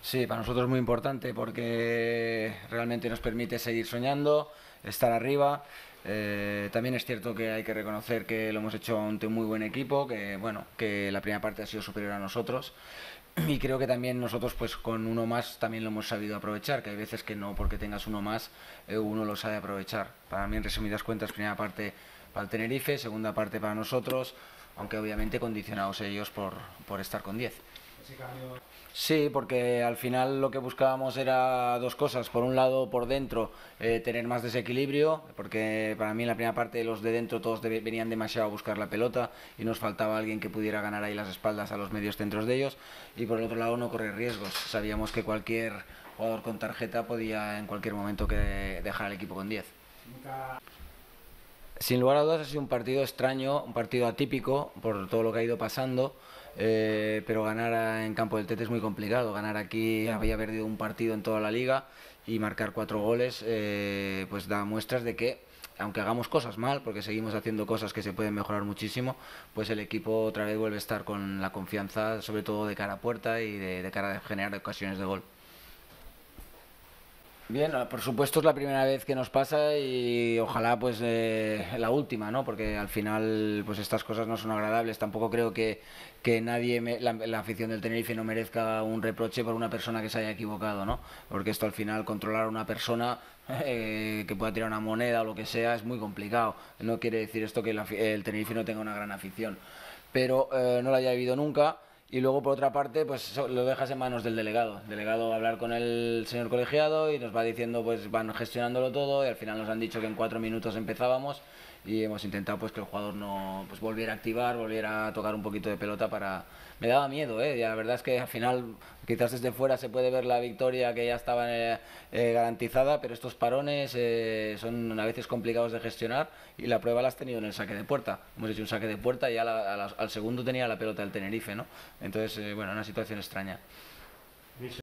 Sí, para nosotros es muy importante porque realmente nos permite seguir soñando, estar arriba. También es cierto que hay que reconocer que lo hemos hecho ante un muy buen equipo, que bueno, que la primera parte ha sido superior a nosotros y creo que también nosotros pues con uno más también lo hemos sabido aprovechar, que hay veces que no porque tengas uno más uno lo sabe aprovechar. Para mí en resumidas cuentas primera parte para el Tenerife, segunda parte para nosotros, aunque obviamente condicionados ellos por estar con 10. Sí, porque al final lo que buscábamos era dos cosas. Por un lado, por dentro, tener más desequilibrio, porque para mí en la primera parte los de dentro todos venían demasiado a buscar la pelota y nos faltaba alguien que pudiera ganar ahí las espaldas a los medios centros de ellos. Y por el otro lado, no correr riesgos. Sabíamos que cualquier jugador con tarjeta podía en cualquier momento que dejar al equipo con 10. Sin lugar a dudas ha sido un partido extraño, un partido atípico por todo lo que ha ido pasando, pero ganar en campo del Tete es muy complicado. Ganar aquí, había perdido un partido en toda la liga y marcar 4 goles pues da muestras de que aunque hagamos cosas mal, porque seguimos haciendo cosas que se pueden mejorar muchísimo, pues el equipo otra vez vuelve a estar con la confianza, sobre todo de cara a puerta y de cara a generar ocasiones de gol. Bien, por supuesto es la primera vez que nos pasa y ojalá pues la última, ¿no? Porque al final pues estas cosas no son agradables. Tampoco creo que nadie, la afición del Tenerife no merezca un reproche por una persona que se haya equivocado, ¿no? Porque esto al final controlar a una persona que pueda tirar una moneda o lo que sea es muy complicado. No quiere decir esto que el Tenerife no tenga una gran afición, pero no la haya vivido nunca. Y luego, por otra parte, pues lo dejas en manos del delegado. El delegado va a hablar con el señor colegiado y nos va diciendo, pues van gestionándolo todo y al final nos han dicho que en 4 minutos empezábamos y hemos intentado pues que el jugador no pues volviera a activar, volviera a tocar un poquito de pelota para... Me daba miedo, ¿eh? Y la verdad es que al final quizás desde fuera se puede ver la victoria que ya estaba garantizada, pero estos parones son a veces complicados de gestionar y la prueba la has tenido en el saque de puerta. Hemos hecho un saque de puerta y ya al segundo tenía la pelota del Tenerife, ¿no? Entonces, bueno, una situación extraña.